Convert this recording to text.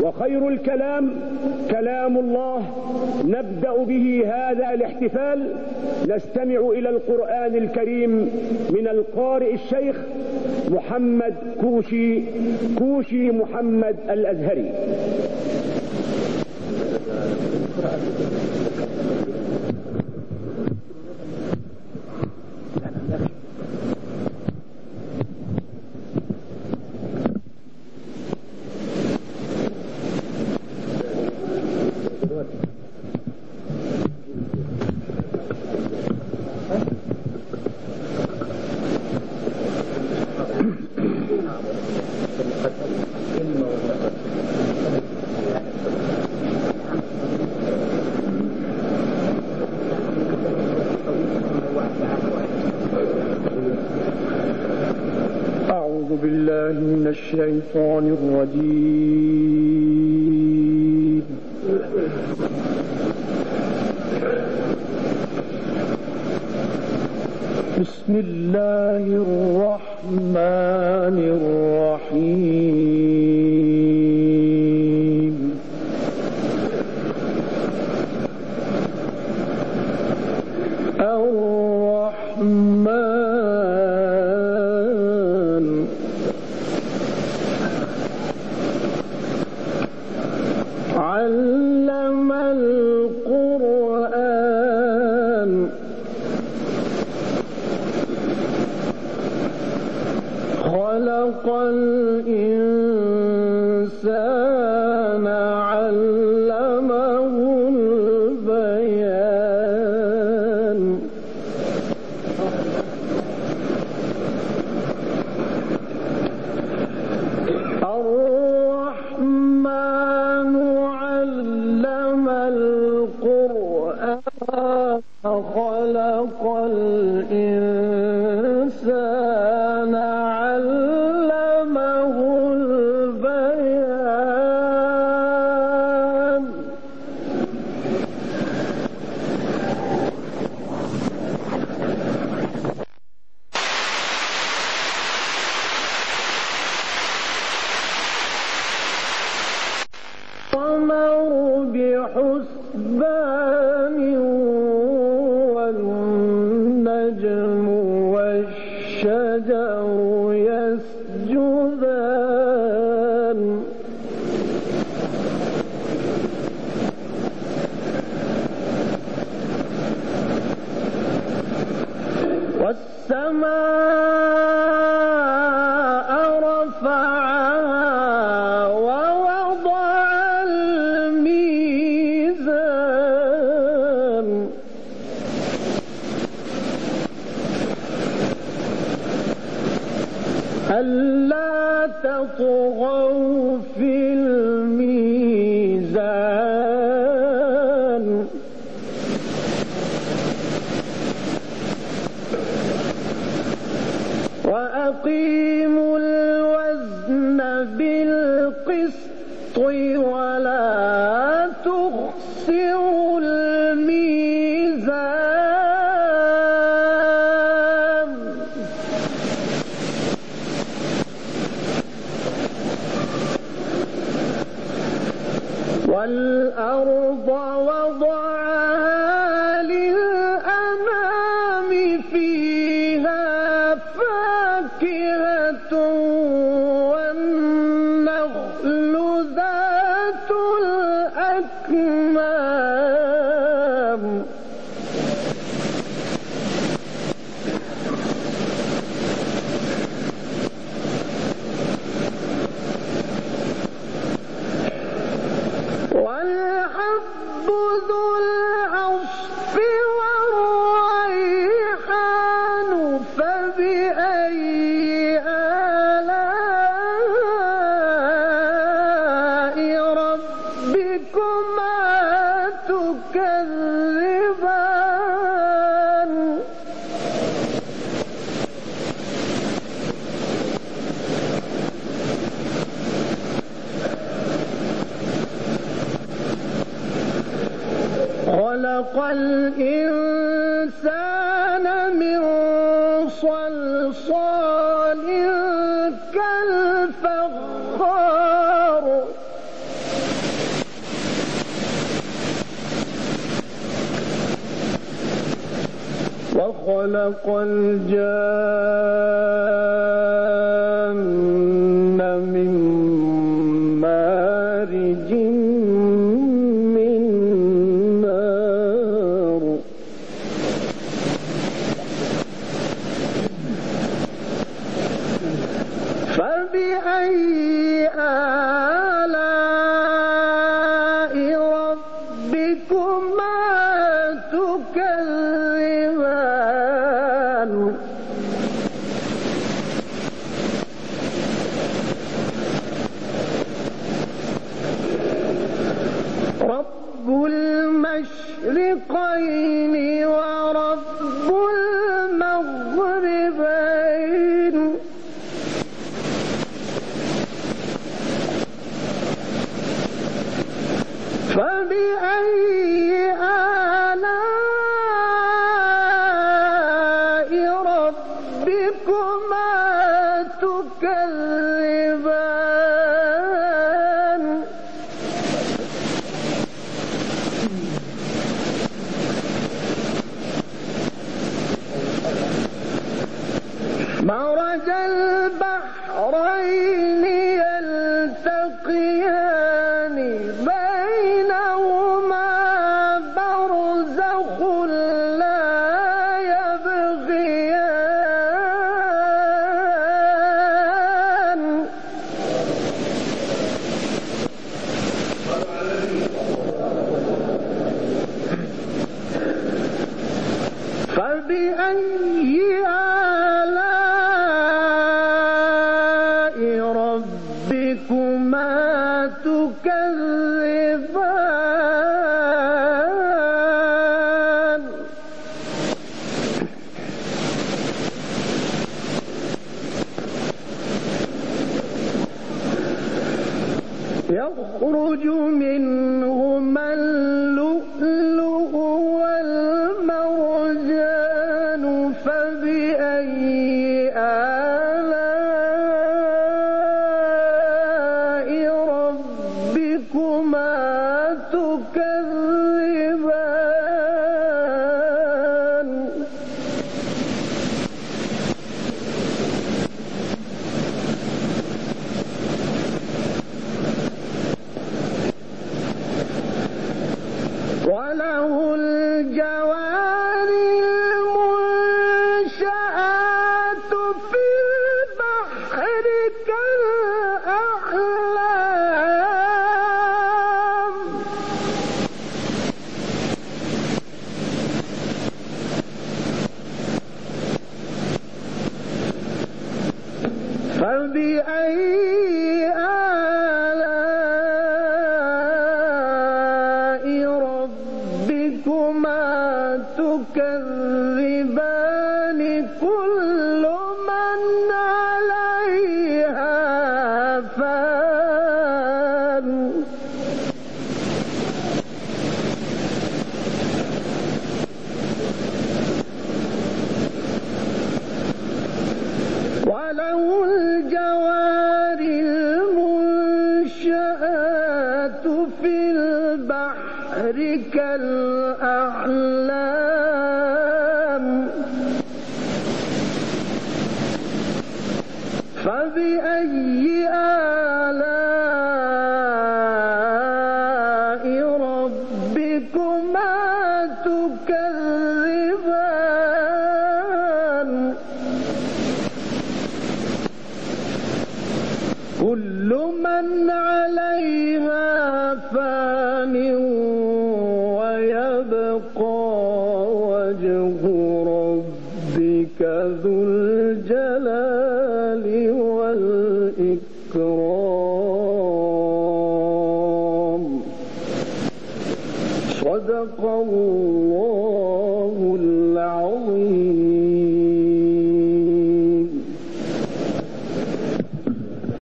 وخير الكلام كلام الله. نبدأ به هذا الاحتفال. نستمع إلى القرآن الكريم من القارئ الشيخ محمد كوشي محمد الأزهري. أعوذ بالله من الشيطان الرجيم. بسم الله الرحمن الرحيم. الرحمن علم القرآن خلق الإنسان علمه البيان. الرحمن علم القرآن خلق الإنسان علمه البيان. القمر بحسبان والنجم والشجر يسجدان. والسماء رفعها ووضع الميزان. ألا تطغوا في الميزان. وأقيموا الوزن بالقسط ولا تخسروا الميزان. والأرض وضعها للأنام فيها فاكهة والنخل ذات الأكمام. والحب ذو العصف والريحان فبأي آلاء ربكما تكذبان. خلق الإنسان من صلصال كالفخار خلق الجن من مارج من نار فبأي آلاء ربكما تكذبان رب المشرقين ورب المغربين فبأي آلاء ربكما تكذبان مرج البحرين يلتقيان بينهما برزخ لا يبغيان فبأي آلاء ربكما تكذبان يخرج منهما اللؤلؤ والمرجان فبأي آلاء ربكما تكذبان وله الجوار المنشآت في البحر كالأعلام فبأي آلاء ربكما تكذبان كل من عليها فان وله الجوار المنشآت في البحر كالأعلام فبأي آلاء ربكما تكذبان كل من عليها فان ويبقى وجه ربك ذو الجلال والإكرام صدق الله